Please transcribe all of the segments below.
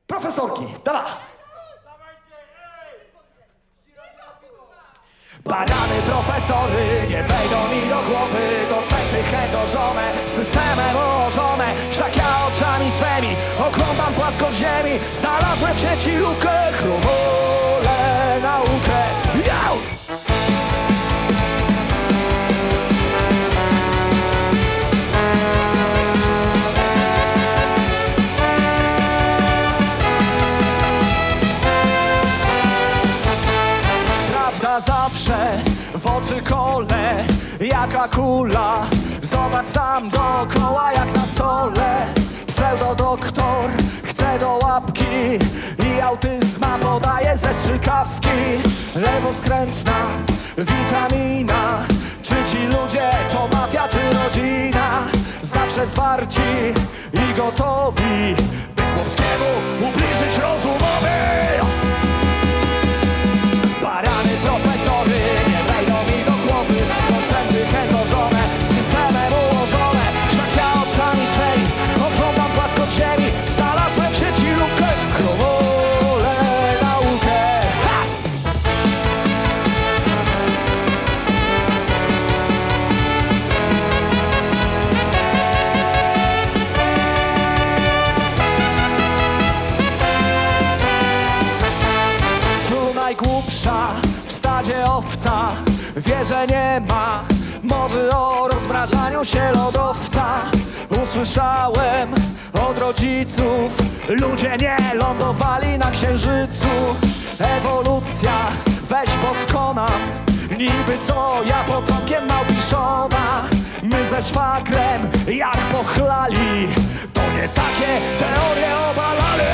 Profesorki, dawaj! Barany profesory nie wejdą mi do głowy. Docenty chędożone, systemem ułożone. Wszak ja oczami swymi oglądam płaskość ziemi. Znalazłem w sieci lukę, chromolę naukę. Jau! Zawsze w oczy kole, jaka kula. Zobacz sam dookoła jak na stole. Pseudodoktor chce do łapki i autyzma podaje ze strzykawki. Lewoskrętna witamina. Czy ci ludzie to mafia czy rodzina? Zawsze zwarci i gotowi, by Chłopskiemu ubliżyć rozumowi. Barany profesory nie wejdą mi do głowy. Docenty chędożone, systemem ułożone. Wszak ja oczami swej oglądam płaskość ziemi. Znalazłem w sieci lukę, chromolę naukę. Ha! Tu najgłupsza w stadzie owca wie, że nie ma mowy o rozmrażaniu się lodowca. Usłyszałem od rodziców, ludzie nie lądowali na księżycu. Ewolucja, weź poskonam, niby co, ja potomkiem Małpiszona. My ze szwagrem jak pochlali, to nie takie teorie obalali.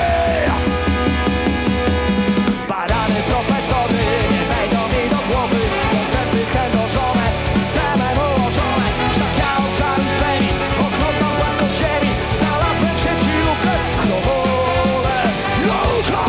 Barany profesory nie wejdą mi do głowy. Docenty chędożone, systemem ułożone. Wszak ja oczami swymi oglądam płaskość ziemi. Znalazłem w sieci lukę, chromolę naukę.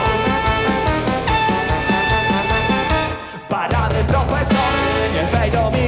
Barany profesory nie wejdą mi